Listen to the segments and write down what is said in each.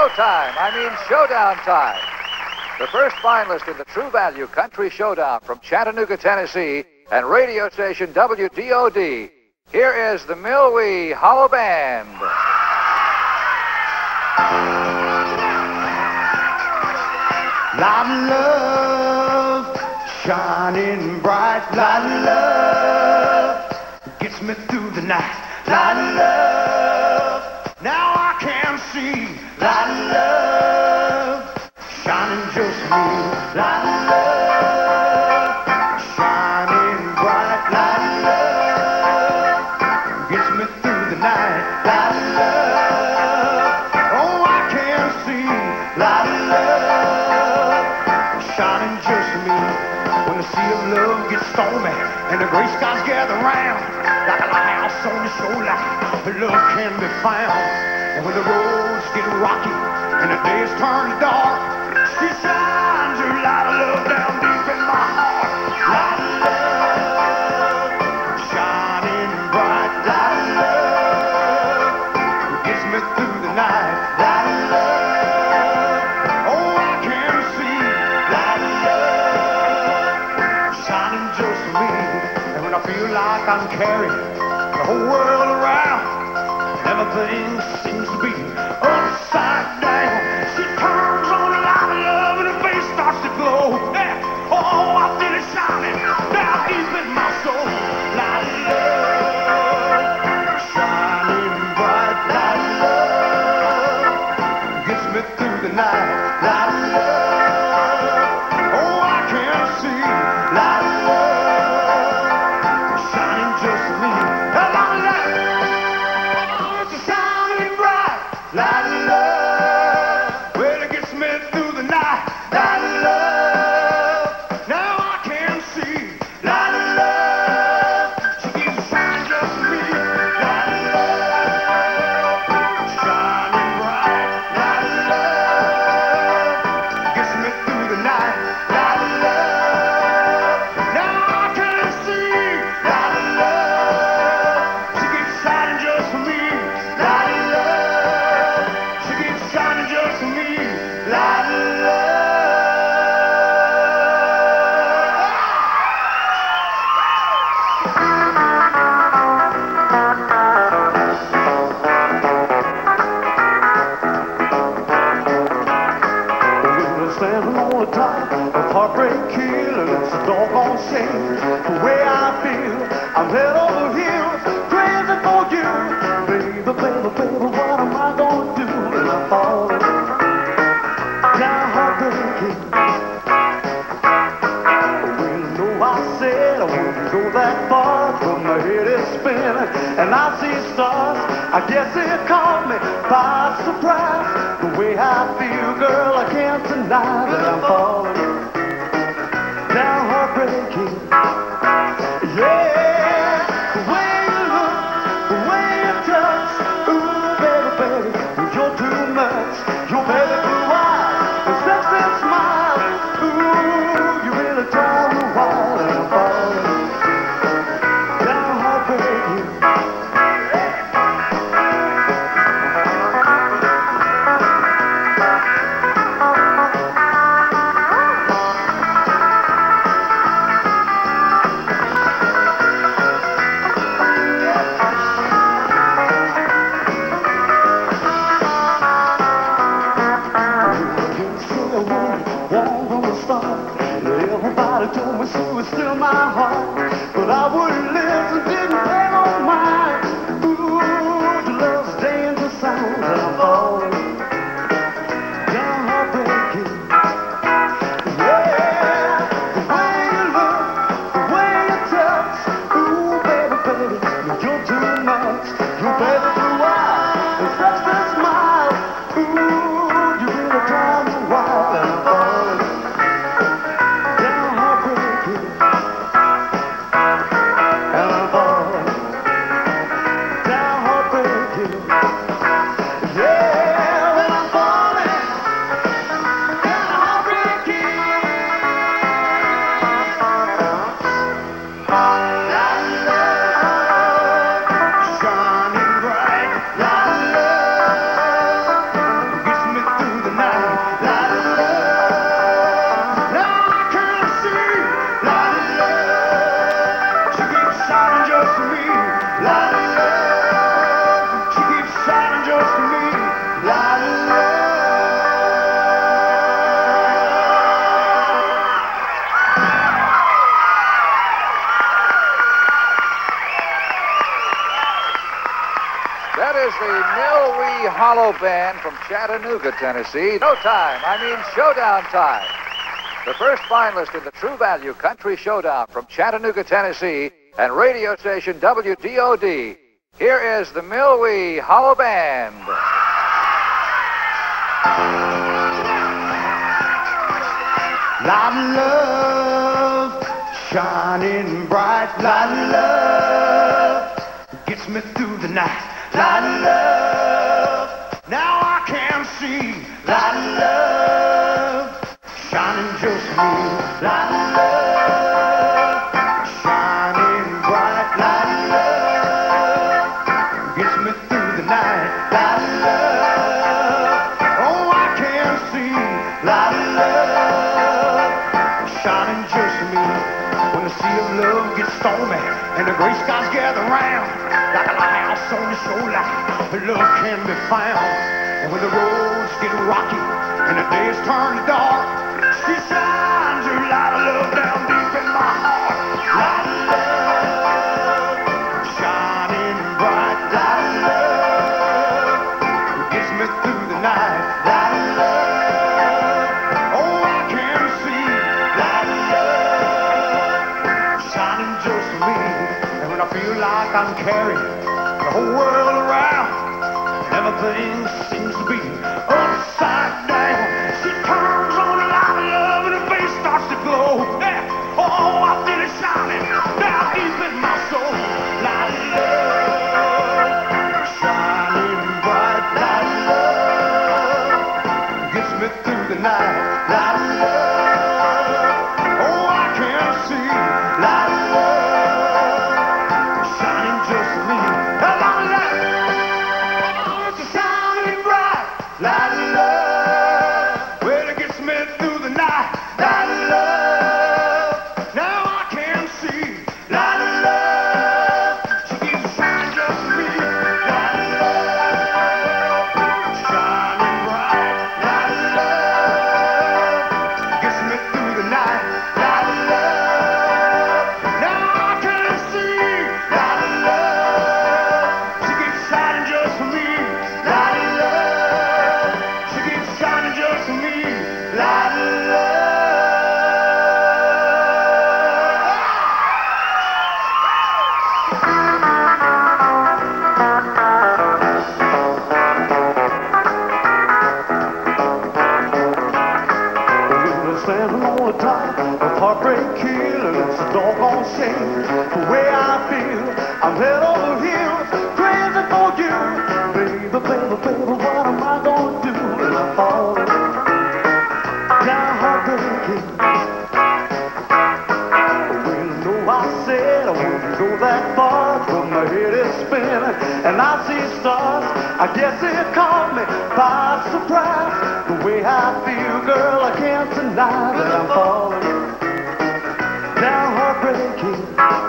showtime. I mean showdown time. The first finalist in the True Value Country Showdown from Chattanooga, Tennessee, and radio station WDOD. Here is the Milwee Hollow Band. Lot of love, shining bright. Lot of love, gets me through the night. Lot of love, now I can see. Lot of love, shining just me. Lot of love, shining bright. Lot of love, gets me through the night. Lot of love, oh I can see. Lot of love, shining just me. When the sea of love gets stormy and the gray skies gather round, like a lighthouse on the shoreline, love can be found. And when the roads get rocky and the days turn dark, she shines her light of love down deep in my heart. Light of love, shining bright. Light of love, gets me through the night. Light of love, oh I can see. Light of love, shining just for me. And when I feel like I'm carrying the whole world around, everything seems to be upside down, she turns on the light of love and her face starts to glow. Yeah. Oh, I feel it shining down deep in my soul. Light of love, shining bright. Light of love, gets me through the night. Light of love, oh I can see. Light of love, shining just for me. Light of love, shining bright. Light of love, well it gets me through the night. Light of love, now I can see. Light of love, she keeps shining just for me. Light of love, shining bright. Light of love, gets me through the night. Light of love, now I can see. Light of love, she keeps shining just for me. Light of love, she keeps shining just for me. Light of love. When I'm standing on the top of Heartbreak Hill and it's a doggone shame the way I feel, I'm head over heels, crazy for you. Baby, baby, baby, what am I gonna do when I fall down Heartbreak Hill? Well, no, I said I wouldn't go that far, but my head is spinning and I see stars. I guess it caught me by surprise. The way I feel, girl, I can't deny that I'm falling down Heartbreak Hill. Yeah, the way you look, the way you touch, ooh, baby, baby, you're too much. Your baby blue eyes, your sexy smile, ooh, you really drive me wild. And I'm falling down Heartbreak Hill. Everybody told me she was still my heart, but I wouldn't listen, didn't pay no mind. Ooh, your love's dangerous sound, and I'm falling down Heartbreak Hill. Yeah, the way you look, the way you touch, ooh, baby, baby, you're too much. Your baby blue eyes, and sexy smile, ooh, you really drive me wild. And I'm falling down Heartbreak Hill. And I'm falling down Heartbreak Hill. Yeah, when I'm falling down Heartbreak Hill. Light of love, shining bright. Light of love, gets me That is the Milwee Hollow Band from Chattanooga, Tennessee. No time, I mean showdown time. The first finalist in the True Value Country Showdown from Chattanooga, Tennessee, and radio station WDOD. Here is the Milwee Hollow Band. Lot of love, shining bright. Lot of love, gets me through the night. Lot of love, now I can see. Lot of love, shining just me. Lot of love, shining bright. Lot of love, gets me through the night. Lot of love, oh I can see. Lot of love, shining just me. When the sea of love gets stormy and the gray skies gather round, like a lighthouse on the shoreline, love can be found. And when the roads get rocky and the days turn dark, she shines her light of love down deep in my heart. Light of love, shining bright. Light of love, gets me through the night. Light of love, oh I can see. Light of love, shining just for me. And when I feel like I'm carrying the whole world around, everything seems to be upside down. She turns on the light of love and her face starts to glow. Yeah. Oh, I feel it shining down deep in my soul. Light of love, shining bright. Light of love, gets me through the night. Light of love, oh I can see. Light of love, shining just for me. Light of love, shining bright. Light of love, well it gets me through the night. Light of love, now I can see. Light of love, she keeps shining just for me. Light of love, shining bright. Light of love, gets me through the night. Light of love, now I can see. Light of love, she keeps shining just for me. Light of love, she keeps shining just for me. Light of love. Standing on the top of Heartbreak Hill, and it's a doggone shame the way I feel. I'm head over heels, crazy for you, baby, baby, baby. What am I gonna do when I fall down Heartbreak Hill? Well, you know I said I wouldn't go that far, but my head is spinning and I see stars. I guess it caught me by surprise. The way I feel, girl, I can't deny that I'm falling down Heartbreak Hill.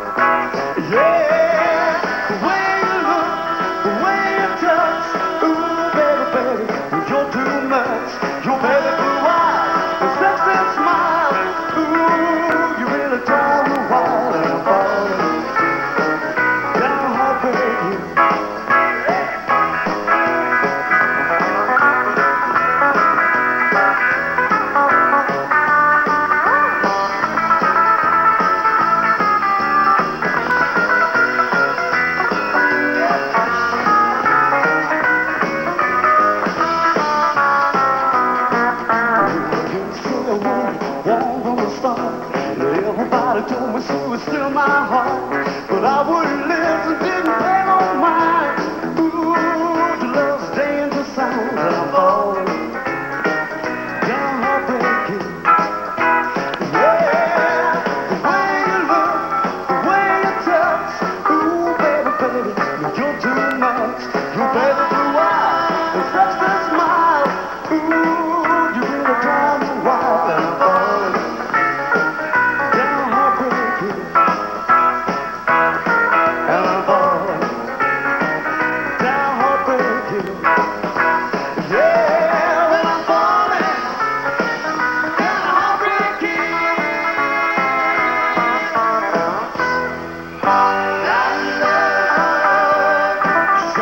Yeah, the way you look, the way you touch, ooh, baby, baby, you're too much. Your baby blue eyes, the sexy smile, ooh, you really drive me wild. And I'm falling down Heartbreak Hill. Everybody told me she was still my heart, but I wouldn't listen, didn't pay no mind. Ooh, the love's dangerous sound, and I'm falling down Heartbreak Hill. Yeah, the way you look, the way you touch, ooh, baby, baby, you're too much. Your baby blue eyes, and such a smile, ooh, you really drive me wild. And I'm falling down Heartbreak Hill. And I'm falling down Heartbreak Hill. Yeah, and I'm falling down Heartbreak Hill. La, la,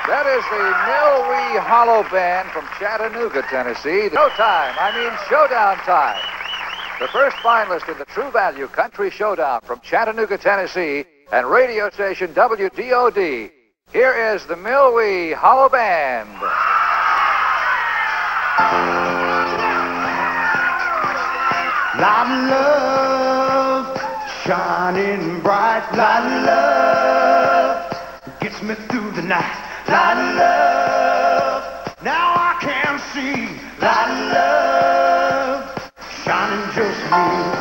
That is the Milwee Hollow Band from Chattanooga, Tennessee. Showdown time. The first finalist in the True Value Country Showdown from Chattanooga, Tennessee, and radio station WDOD. Here is the Milwee Hollow Band. Lot of love, shining bright. Lot of love, gets me through the night. Lot of love, now I can see. Lot of love, shining just me.